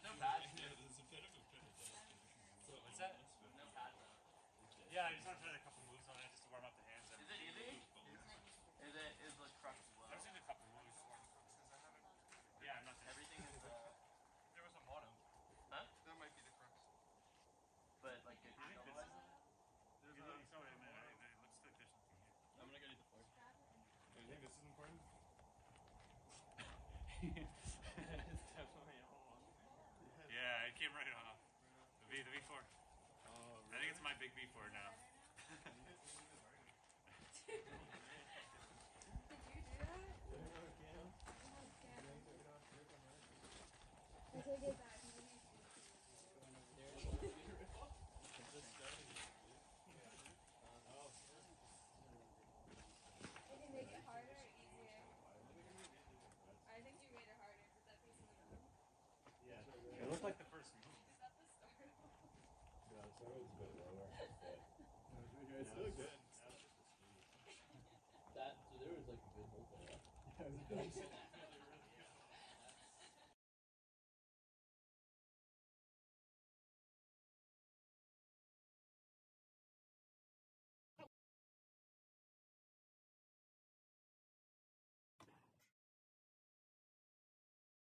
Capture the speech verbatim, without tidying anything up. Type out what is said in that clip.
No pads. Yeah, there's a bit of a bit of that. So what's that? No pads though. Yeah, I just want to try a couple moves on it just to warm up the hands. Is it easy? Is it is the crux low? I've seen a couple moves for since I haven't. Yeah, I'm not. Everything is. Uh, there was a mono. Huh? That might be the crux. But like it otherwise. There's a. Sorry, man. It looks like there's something here. I'm gonna go to the floor. Do you think this is important? It's definitely on. Yeah, it came right off. The V, the V four. Oh, really? I think it's my big V four now. Did you do that? Yeah. I take it back. Did you make it harder or easier? I think you made it harder with that piece of the room. Yeah, it looked like the first move. Is that the start? Yeah, the start was a bit lower. But it's still good. That, so there was like a good hole there. Yeah, it was good.